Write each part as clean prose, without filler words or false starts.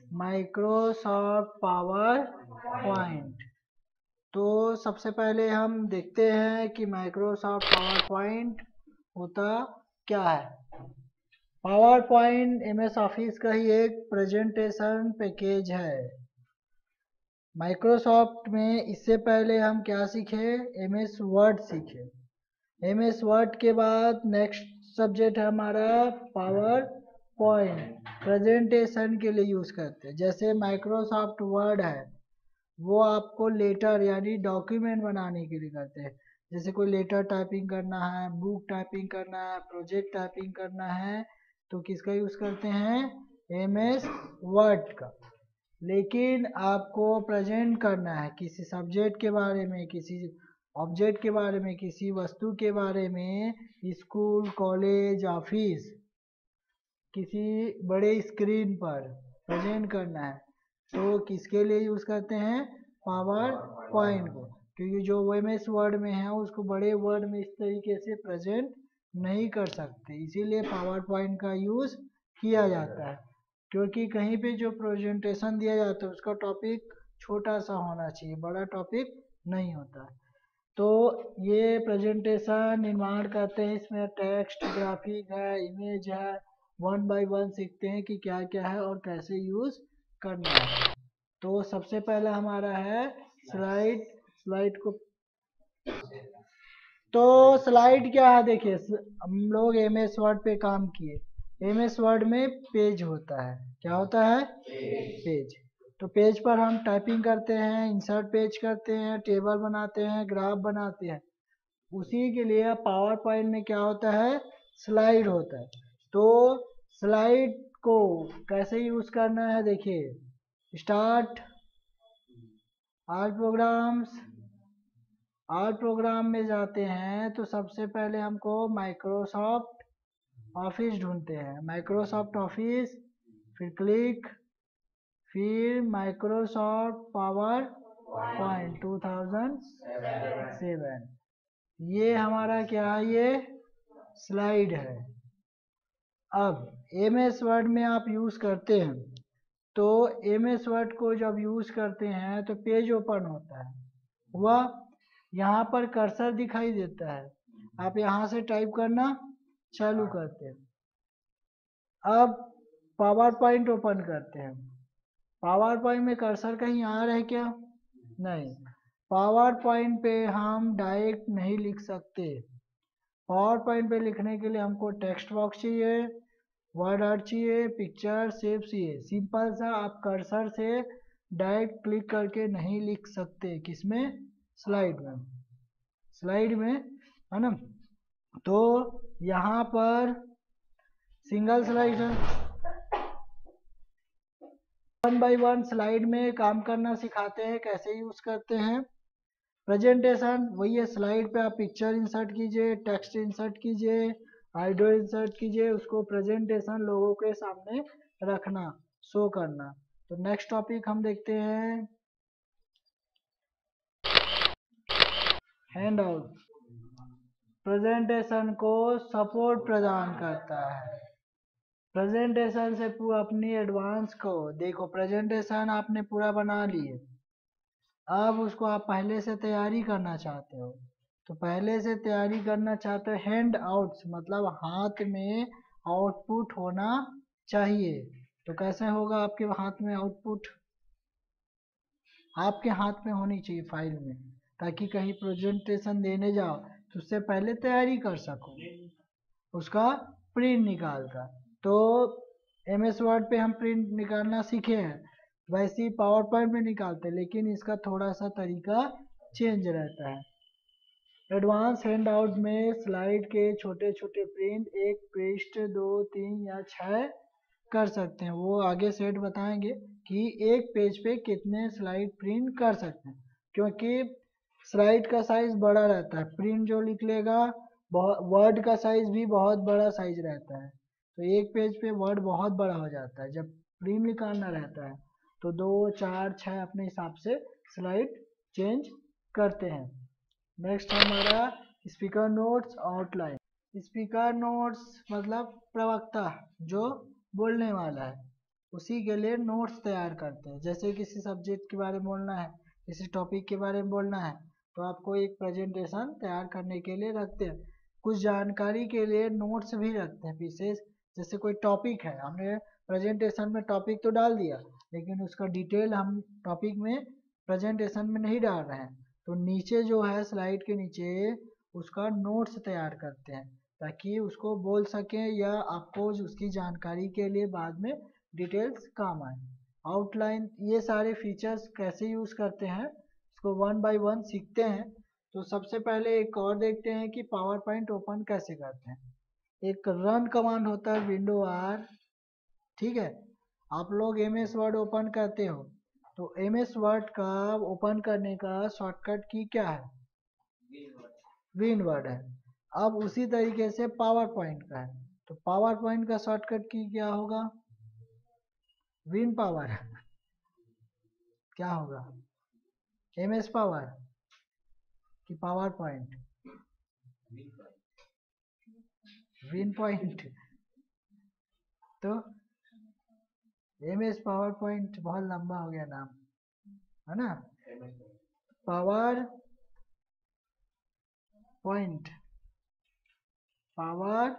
Microsoft power point. तो सबसे पहले हम देखते हैं कि माइक्रोसॉफ्ट पावर पॉइंट होता क्या है। पावर पॉइंट एमएस ऑफिस का ही एक प्रेजेंटेशन पैकेज है। माइक्रोसॉफ्ट में इससे पहले हम क्या सीखे, एमएस वर्ड सीखे। एमएस वर्ड के बाद नेक्स्ट सब्जेक्ट है हमारा पावर पॉइंट, प्रेजेंटेशन के लिए यूज़ करते हैं। जैसे माइक्रोसॉफ्ट वर्ड है वो आपको लेटर यानी डॉक्यूमेंट बनाने के लिए करते हैं। जैसे कोई लेटर टाइपिंग करना है, बुक टाइपिंग करना है, प्रोजेक्ट टाइपिंग करना है तो किसका यूज़ करते हैं, एमएस वर्ड का। लेकिन आपको प्रेजेंट करना है किसी सब्जेक्ट के बारे में, किसी ऑब्जेक्ट के बारे में, किसी वस्तु के बारे में, स्कूल कॉलेज ऑफिस, किसी बड़े स्क्रीन पर प्रेजेंट करना है तो किसके लिए यूज़ करते हैं, पावर पॉइंट को। क्योंकि जो एमएस वर्ड में है उसको बड़े वर्ड में इस तरीके से प्रेजेंट नहीं कर सकते, इसीलिए पावर पॉइंट का यूज़ किया जाता है। क्योंकि कहीं पे जो प्रेजेंटेशन दिया जाता है उसका टॉपिक छोटा सा होना चाहिए, बड़ा टॉपिक नहीं होता। तो ये प्रेजेंटेशन निर्माण करते हैं, इसमें टेक्स्ट, ग्राफिक है, इमेज है, वन बाय वन सीखते हैं कि क्या क्या है और कैसे यूज़ करना है। तो सबसे पहला हमारा है स्लाइड। स्लाइड को तो स्लाइड क्या है, देखिए हम लोग एमएस वर्ड पे काम किए। एमएस वर्ड में पेज होता है, क्या होता है, पेज। तो पेज पर हम टाइपिंग करते हैं, इंसर्ट पेज करते हैं, टेबल बनाते हैं, ग्राफ बनाते हैं। उसी के लिए पावर पॉइंट में क्या होता है, स्लाइड होता है। तो स्लाइड को कैसे यूज करना है, देखिए start, all programs. All program में जाते हैं तो सबसे पहले हमको माइक्रोसॉफ्ट ऑफिस ढूंढते हैं, माइक्रोसॉफ्ट ऑफिस, फिर क्लिक, फिर माइक्रोसॉफ्ट पावर पॉइंट 2007। ये हमारा क्या है, ये स्लाइड है। अब एमएस वर्ड में आप यूज़ करते हैं तो एमएस वर्ड को जब यूज़ करते हैं तो पेज ओपन होता है, वह यहाँ पर कर्सर दिखाई देता है, आप यहाँ से टाइप करना चालू करते हैं। अब पावर पॉइंट ओपन करते हैं। पावर पॉइंट में कर्सर कहीं आ रहा है क्या, नहीं। पावर पॉइंट पे हम डायरेक्ट नहीं लिख सकते। पावर पॉइंट पे लिखने के लिए हमको टेक्स्ट बॉक्स चाहिए, वर्ड आर्ट चाहिए, पिक्चर सेव चाहिए। सिंपल सा आप कर्सर से डायरेक्ट क्लिक करके नहीं लिख सकते, किसमें, स्लाइड में। स्लाइड में है ना। तो यहाँ पर सिंगल स्लाइड है, वन बाय वन स्लाइड में काम करना सिखाते हैं, कैसे यूज करते हैं। प्रेजेंटेशन वही है, स्लाइड पे आप पिक्चर इंसर्ट कीजिए, टेक्स्ट इंसर्ट कीजिए, आइडियो इंसर्ट कीजिए, उसको प्रेजेंटेशन लोगों के सामने रखना, शो करना। तो नेक्स्ट टॉपिक हम देखते हैं, हैंड आउट। प्रेजेंटेशन को सपोर्ट प्रदान करता है। प्रेजेंटेशन से पूरा अपनी एडवांस को देखो, प्रेजेंटेशन आपने पूरा बना लिए, अब उसको आप पहले से तैयारी करना चाहते हो। तो पहले से तैयारी करना चाहते हो, हैंड आउट्स मतलब हाथ में आउटपुट होना चाहिए। तो कैसे होगा आपके हाथ में आउटपुट, आपके हाथ में होनी चाहिए फाइल में, ताकि कहीं प्रेजेंटेशन देने जाओ तो उससे पहले तैयारी कर सको उसका प्रिंट निकाल कर। तो एमएस वर्ड पे हम प्रिंट निकालना सीखे हैं, वैसे ही पावर पॉइंट में निकालते हैं, लेकिन इसका थोड़ा सा तरीका चेंज रहता है। एडवांस हैंड आउट में स्लाइड के छोटे छोटे प्रिंट एक पृष्ठ, 2, 3 या 6 कर सकते हैं। वो आगे सेट बताएंगे कि एक पेज पे कितने स्लाइड प्रिंट कर सकते हैं, क्योंकि स्लाइड का साइज बड़ा रहता है, प्रिंट जो निकलेगा लेगा, वर्ड का साइज भी बहुत बड़ा साइज रहता है। तो एक पेज पे वर्ड बहुत बड़ा हो जाता है, जब प्रिंट निकालना रहता है तो 2, 4, 6 अपने हिसाब से स्लाइड चेंज करते हैं। नेक्स्ट हमारा speaker notes outline. Speaker notes मतलब प्रवक्ता जो बोलने वाला है, उसी के लिए नोट्स तैयार करते हैं। जैसे किसी सब्जेक्ट के बारे में बोलना है, किसी टॉपिक के बारे में बोलना है, तो आपको एक प्रेजेंटेशन तैयार करने के लिए रखते हैं। कुछ जानकारी के लिए नोट्स भी रखते हैं विशेष। जैसे कोई टॉपिक है, हमने प्रेजेंटेशन में टॉपिक तो डाल दिया, लेकिन उसका डिटेल हम टॉपिक में प्रेजेंटेशन में नहीं डाल रहे हैं, तो नीचे जो है स्लाइड के नीचे उसका नोट्स तैयार करते हैं, ताकि उसको बोल सकें या आपको उसकी जानकारी के लिए बाद में डिटेल्स काम आए। आउटलाइन, ये सारे फीचर्स कैसे यूज़ करते हैं इसको वन बाय वन सीखते हैं। तो सबसे पहले एक और देखते हैं कि पावर पॉइंट ओपन कैसे करते हैं। एक रन कमांड होता है विंडो आर, ठीक है। आप लोग एम एस वर्ड ओपन करते हो, तो एम एस वर्ड का ओपन करने का शॉर्टकट की क्या है? विन वर्ड है। अब उसी तरीके से पावर पॉइंट का है, तो पावर पॉइंट का शॉर्टकट की क्या होगा? Win power. क्या होगा? एम एस पावर कि पावर पॉइंट? Win point. तो एम एस पावर पॉइंट बहुत लंबा हो गया नाम, है ना। पावर पॉइंट, पावर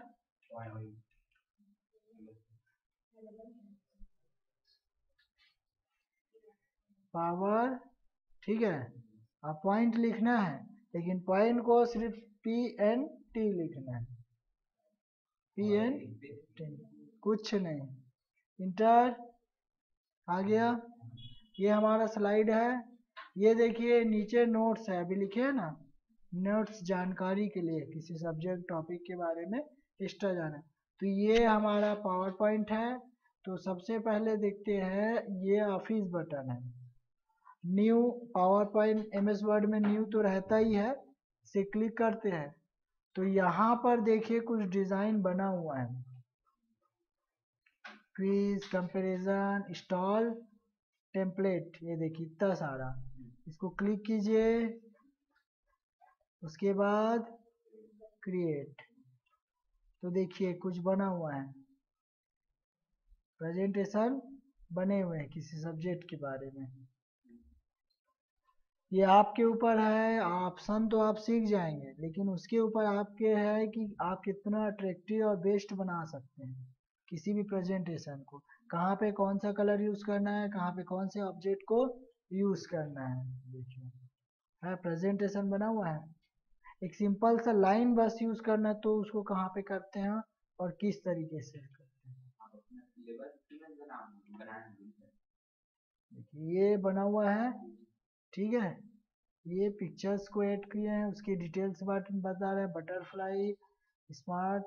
पावर, ठीक है। अब पॉइंट लिखना है, लेकिन पॉइंट को सिर्फ PNT लिखना है, PNT, कुछ नहीं। इंटर, आ गया। ये हमारा स्लाइड है। ये देखिए नीचे नोट्स है, अभी लिखे है ना, नोट्स जानकारी के लिए किसी सब्जेक्ट टॉपिक के बारे में एक्स्ट्रा जाना। तो ये हमारा पावर पॉइंट है। तो सबसे पहले देखते हैं, ये ऑफिस बटन है। New power point, M S word में न्यू तो रहता ही है, इसे क्लिक करते हैं तो यहाँ पर देखिए कुछ डिजाइन बना हुआ है। क्विज, कंपैरिजन, इंस्टॉल टेम्पलेट, ये देखिए इतना सारा। इसको क्लिक कीजिए, उसके बाद क्रिएट, तो देखिए कुछ बना हुआ है, प्रेजेंटेशन बने हुए हैं किसी सब्जेक्ट के बारे में। ये आपके ऊपर है, ऑप्शन तो आप सीख जाएंगे, लेकिन उसके ऊपर आपके है कि आप कितना अट्रैक्टिव और बेस्ट बना सकते हैं किसी भी प्रेजेंटेशन को। कहाँ पे कौन सा कलर यूज करना है, कहाँ पे कौन से ऑब्जेक्ट को यूज करना है। देखिए है प्रेजेंटेशन बना हुआ है। एक सिंपल सा लाइन बस यूज करना है, तो उसको कहाँ पे करते हैं और किस तरीके से करते हैं। देखिए ये बना हुआ है, ठीक है। ये पिक्चर्स को ऐड किए हैं, उसकी डिटेल्स बता रहे हैं, बटरफ्लाई, स्मार्ट,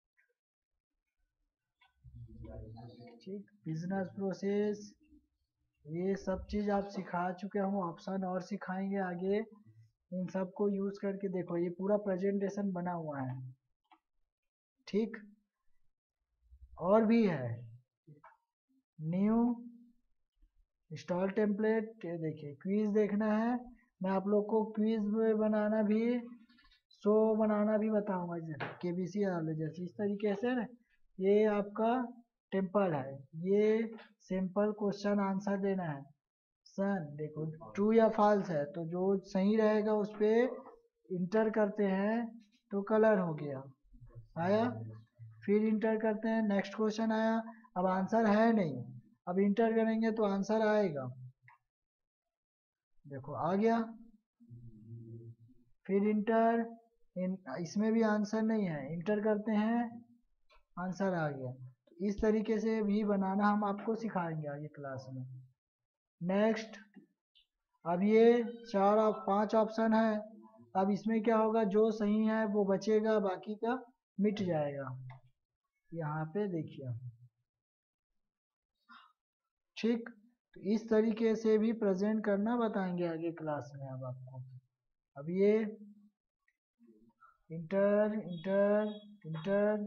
ठीक, बिजनेस प्रोसेस, ये सब चीज आप सिखा चुके हूँ। ऑप्शन और सिखाएंगे आगे। इन सब को यूज करके देखो, ये पूरा प्रेजेंटेशन बना हुआ है, ठीक। और भी है, न्यू, इंस्टॉल टेम्पलेट, ये देखिए क्विज देखना है, मैं आप लोग को क्विज बनाना भी, शो बनाना भी बताऊंगा, जैसे KBC वाले जैसे इस तरीके से ना। ये आपका टेम्पल है, ये सिंपल क्वेश्चन आंसर देना है। सन देखो ट्रू या फॉल्स है, तो जो सही रहेगा उस पर इंटर करते हैं तो कलर हो गया, आया। फिर इंटर करते हैं, नेक्स्ट क्वेश्चन आया, अब आंसर है नहीं, अब इंटर करेंगे तो आंसर आएगा, देखो आ गया। फिर इंटर, इसमें भी आंसर नहीं है, इंटर करते हैं, आंसर आ गया। तो इस तरीके से भी बनाना हम आपको सिखाएंगे आगे क्लास में। नेक्स्ट, अब ये 4 5 ऑप्शन है, अब इसमें क्या होगा, जो सही है वो बचेगा, बाकी का मिट जाएगा। यहाँ पे देखिए, ठीक। तो इस तरीके से भी प्रेजेंट करना बताएंगे आगे क्लास में अब आपको। अब ये इंटर इंटर इंटर,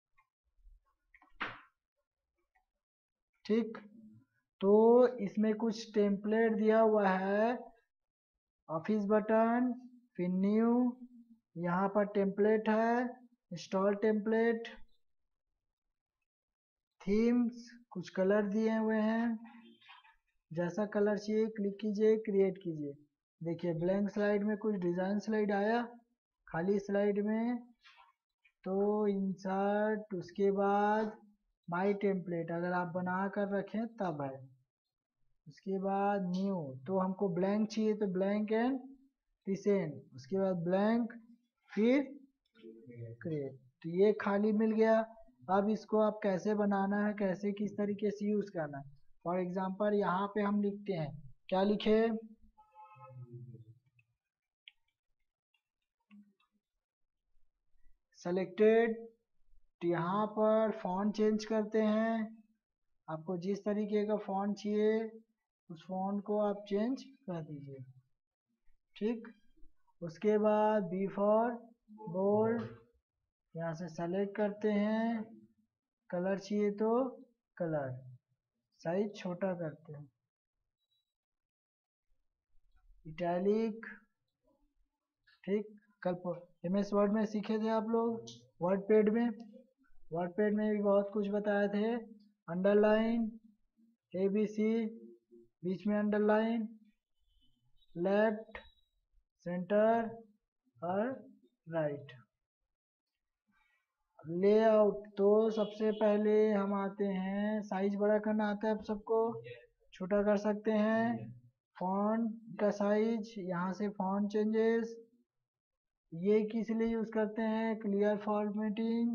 ठीक। तो इसमें कुछ टेम्पलेट दिया हुआ है, ऑफिस बटन, फिर न्यू, यहाँ पर टेम्पलेट है, इंस्टॉल टेम्पलेट, थीम्स, कुछ कलर दिए हुए हैं, जैसा कलर चाहिए क्लिक कीजिए, क्रिएट कीजिए। देखिए ब्लैंक स्लाइड में कुछ डिज़ाइन स्लाइड आया, खाली स्लाइड में तो इंसर्ट, उसके बाद माई टेम्पलेट अगर आप बना कर रखें तब है, उसके बाद न्यू, तो हमको ब्लैंक चाहिए तो ब्लैंक एंड रिसेंट, उसके बाद ब्लैंक फिर क्रिएट, तो ये खाली मिल गया। अब इसको आप कैसे बनाना है, कैसे किस तरीके से यूज करना है, फॉर एग्जांपल यहाँ पे हम लिखते हैं, क्या लिखे, सेलेक्टेड, तो यहाँ पर फॉन्ट चेंज करते हैं, आपको जिस तरीके का फॉन्ट चाहिए उस फॉन्ट को आप चेंज कर दीजिए, ठीक। उसके बाद बी फॉर बोल्ड, यहाँ से सेलेक्ट करते हैं, कलर चाहिए तो कलर, साइज छोटा करते हैं, इटैलिक, ठीक। कल MS वर्ड में सीखे थे आप लोग, वर्ड पैड में, वर्ड पैड में भी बहुत कुछ बताए थे, अंडरलाइन, ABC, बीच में अंडरलाइन, लेफ्ट, सेंटर और राइट। लेआउट, तो सबसे पहले हम आते हैं, साइज बड़ा करना आता है आप सबको, छोटा कर सकते हैं, फॉन्ट का साइज, यहाँ से फॉन्ट चेंजेस, ये किस लिए यूज करते हैं, क्लियर फॉर्मेटिंग,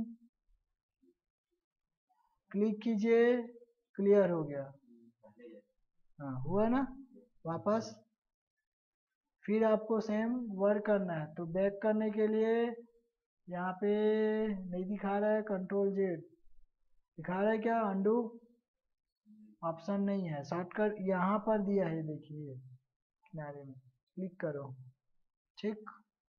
क्लिक कीजिए, क्लियर हो गया, हाँ हुआ ना, वापस फिर आपको सेम वर्क करना है, तो बैक करने के लिए यहाँ पे नहीं दिखा रहा है, Ctrl Z, दिखा रहा है क्या, अंडू ऑप्शन नहीं है, शॉर्टकट यहाँ पर दिया है, देखिए किनारे में क्लिक करो, ठीक।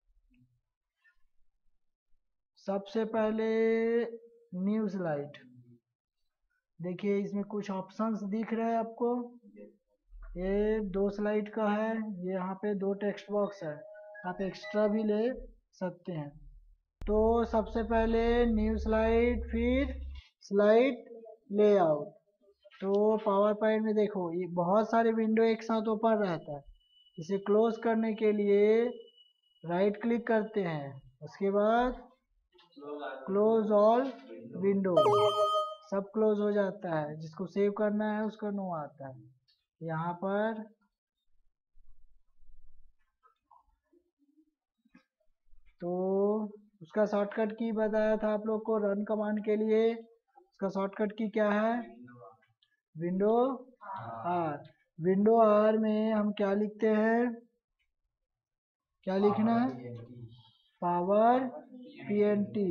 सबसे पहले न्यू स्लाइड, देखिए इसमें कुछ ऑप्शंस दिख रहे हैं आपको, ये 2 स्लाइड का है, ये यहाँ पे 2 टेक्स्ट बॉक्स है, आप एक्स्ट्रा भी ले सकते हैं। तो सबसे पहले न्यू स्लाइड, फिर स्लाइड लेआउट, तो पावर पॉइंट में देखो ये बहुत सारे विंडो एक साथ ओपन रहता है, इसे क्लोज करने के लिए राइट क्लिक करते हैं, उसके बाद क्लोज ऑल विंडो, सब क्लोज हो जाता है, जिसको सेव करना है उसका नो आता है, यहाँ पर तो उसका शॉर्टकट की बताया था आप लोग को, रन कमांड के लिए उसका शॉर्टकट की क्या है, विंडो आर, विंडो आर में हम क्या लिखते हैं, क्या लिखना है, पावर PNT,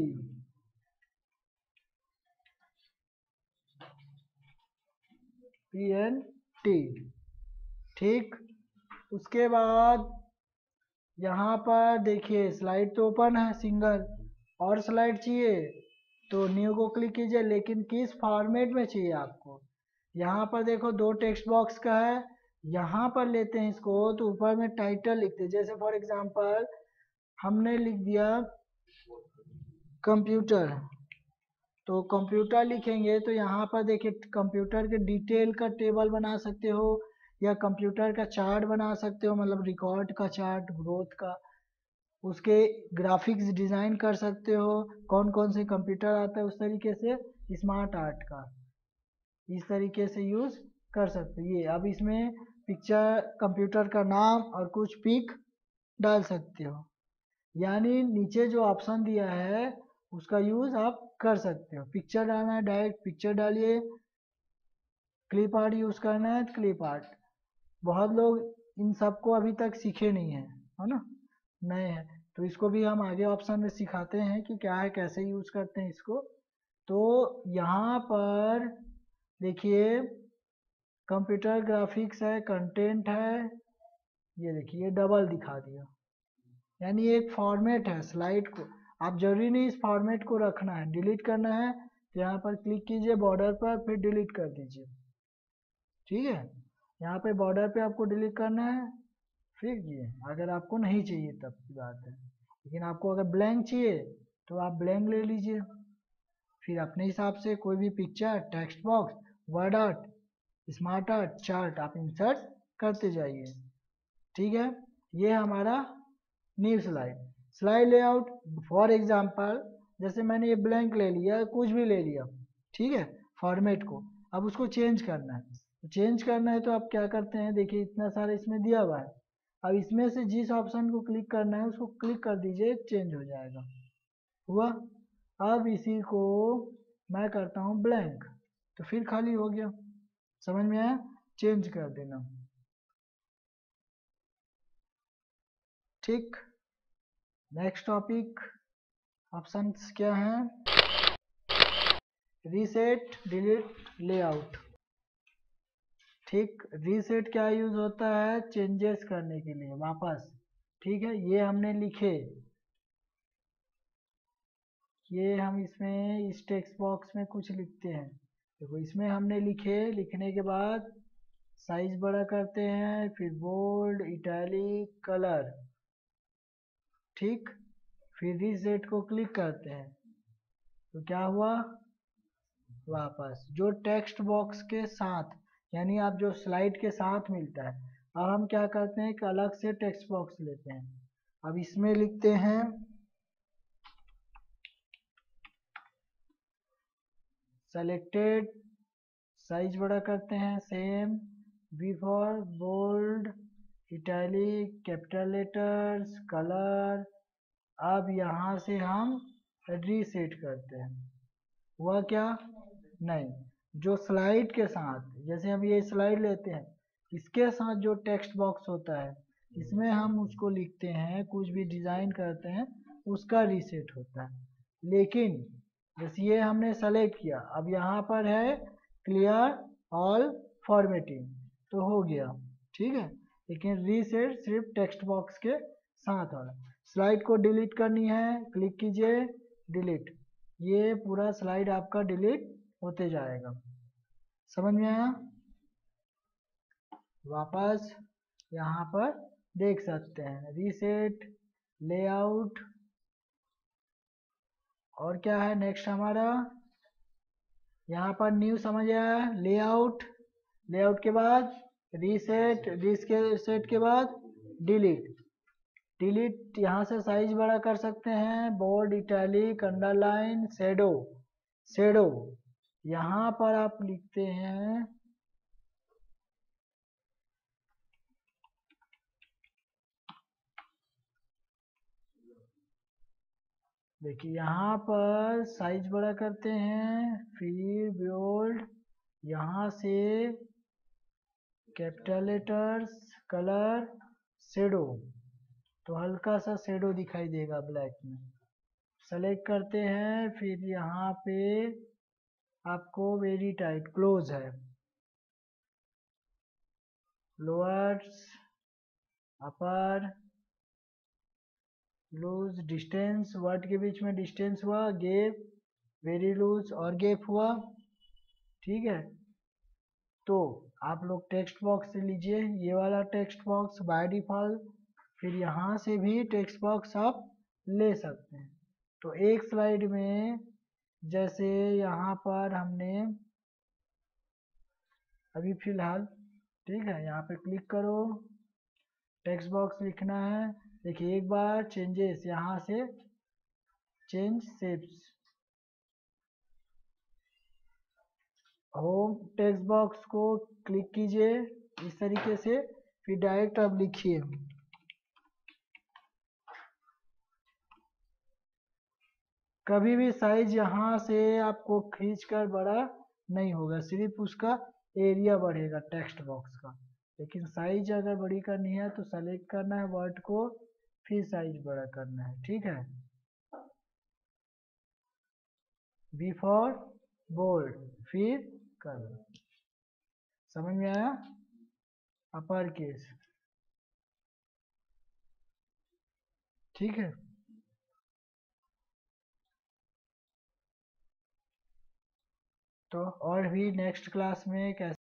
ठीक। उसके बाद यहाँ पर देखिए स्लाइड तो ओपन है सिंगल, और स्लाइड चाहिए तो न्यू को क्लिक कीजिए, लेकिन किस फॉर्मेट में चाहिए आपको, यहाँ पर देखो 2 टेक्स्ट बॉक्स का है, यहाँ पर लेते हैं इसको तो ऊपर में टाइटल लिखते हैं, जैसे फॉर एग्जांपल हमने लिख दिया कंप्यूटर, तो कंप्यूटर लिखेंगे तो यहाँ पर देखिए कंप्यूटर के डिटेल का टेबल बना सकते हो, या कंप्यूटर का चार्ट बना सकते हो, मतलब रिकॉर्ड का चार्ट, ग्रोथ का, उसके ग्राफिक्स डिज़ाइन कर सकते हो, कौन कौन से कंप्यूटर आता है उस तरीके से, स्मार्ट आर्ट का इस तरीके से यूज़ कर सकते हो। ये अब इसमें पिक्चर, कंप्यूटर का नाम और कुछ पिक डाल सकते हो, यानी नीचे जो ऑप्शन दिया है उसका यूज़ आप कर सकते हो, पिक्चर डालना है डायरेक्ट पिक्चर डालिए, क्लिप आर्ट यूज़ करना है क्लिप आर्ट, बहुत लोग इन सबको अभी तक सीखे नहीं हैं, है ना, नए हैं, तो इसको भी हम आगे ऑप्शन में सिखाते हैं कि क्या है, कैसे यूज़ करते हैं इसको। तो यहाँ पर देखिए कंप्यूटर ग्राफिक्स है, कंटेंट है, ये देखिए डबल दिखा दिया, यानी एक फॉर्मेट है स्लाइड को, आप जरूरी नहीं इस फॉर्मेट को रखना है, डिलीट करना है तो यहाँ पर क्लिक कीजिए बॉर्डर पर, फिर डिलीट कर दीजिए, ठीक है। यहाँ पे बॉर्डर पे आपको डिलीट करना है, फिर ये अगर आपको नहीं चाहिए तब की बात है, लेकिन आपको अगर ब्लैंक चाहिए तो आप ब्लैंक ले लीजिए, फिर अपने हिसाब से कोई भी picture, text box, word art, smart art, chart आप इंसर्ट करते जाइए। ठीक है, ये हमारा new slide. Slide layout, for example जैसे मैंने ये ब्लैंक ले लिया, कुछ भी ले लिया, ठीक है, फॉर्मेट को, अब उसको चेंज करना है। तो चेंज करना है तो आप क्या करते हैं, देखिए इतना सारा इसमें दिया हुआ है, अब इसमें से जिस ऑप्शन को क्लिक करना है उसको क्लिक कर दीजिए, चेंज हो जाएगा। हुआ। अब इसी को मैं करता हूँ ब्लैंक, तो फिर खाली हो गया। समझ में आया? चेंज कर देना। ठीक, नेक्स्ट टॉपिक, ऑप्शंस क्या हैं? Reset, delete, layout. ठीक, रीसेट क्या यूज होता है? चेंजेस करने के लिए वापस। ठीक है, ये हमने लिखे, ये हम इसमें इस टेक्स्ट बॉक्स में कुछ लिखते हैं, देखो इसमें हमने लिखे, लिखने के बाद साइज बड़ा करते हैं, फिर बोल्ड, इटैलिक, कलर। ठीक, फिर रीसेट को क्लिक करते हैं, तो क्या हुआ? वापस जो टेक्स्ट बॉक्स के साथ, यानी आप जो स्लाइड के साथ मिलता है। अब हम क्या करते हैं, एक अलग से टेक्स्ट बॉक्स लेते हैं, अब इसमें लिखते हैं सेलेक्टेड, साइज बड़ा करते हैं, same, B for bold, italic, capital letters, colour. अब यहाँ से हम रीसेट करते हैं। हुआ क्या? नहीं, जो स्लाइड के साथ, जैसे हम ये स्लाइड लेते हैं, इसके साथ जो टेक्स्ट बॉक्स होता है, इसमें हम उसको लिखते हैं, कुछ भी डिजाइन करते हैं, उसका रीसेट होता है। लेकिन जैसे ये हमने सेलेक्ट किया, अब यहाँ पर है क्लियर ऑल फॉर्मेटिंग, तो हो गया। ठीक है, लेकिन रीसेट सिर्फ टेक्स्ट बॉक्स के साथ वाला। स्लाइड को डिलीट करनी है, क्लिक कीजिए, डिलीट, ये पूरा स्लाइड आपका डिलीट होते जाएगा। समझ में आया? वापस यहाँ पर देख सकते हैं रीसेट, लेआउट, और क्या है नेक्स्ट हमारा, यहाँ पर न्यू समझ आया, लेआउट, लेआउट के बाद रीसेट, रीसेट के बाद डिलीट, डिलीट यहाँ से साइज बड़ा कर सकते हैं, bold, italic, underline, shadow, shadow यहाँ पर आप लिखते हैं, देखिए यहाँ पर साइज बड़ा करते हैं, फिर बोल्ड, यहाँ से कैपिटल लेटर्स, कलर, शेडो, तो हल्का सा शेडो दिखाई देगा ब्लैक में। सेलेक्ट करते हैं, फिर यहाँ पे आपको वेरी टाइट क्लोज है, lowers, upper, loose, distance, word के बीच में डिस्टेंस हुआ, गैप, वेरी लूज और गैप हुआ। ठीक है, तो आप लोग टेक्स्ट बॉक्स से लीजिए, ये वाला टेक्स्ट बॉक्स बाय डिफॉल्ट, फिर यहाँ से भी टेक्स्ट बॉक्स आप ले सकते हैं। तो एक स्लाइड में जैसे यहाँ पर हमने अभी फिलहाल, ठीक है, यहाँ पे क्लिक करो, टेक्स्ट बॉक्स लिखना है, देखिए एक बार चेंजेस, यहाँ से change shapes, home text box को क्लिक कीजिए इस तरीके से, फिर डायरेक्ट अब लिखिए, कभी भी साइज यहाँ से आपको खींचकर बड़ा नहीं होगा, सिर्फ उसका एरिया बढ़ेगा टेक्स्ट बॉक्स का। लेकिन साइज अगर बड़ी करनी है तो सेलेक्ट करना है वर्ड को, फिर साइज बड़ा करना है। ठीक है, बी फॉर बोल्ड, फिर कलर। समझ में आया? Upper case. ठीक है, तो और भी नेक्स्ट क्लास में कैसे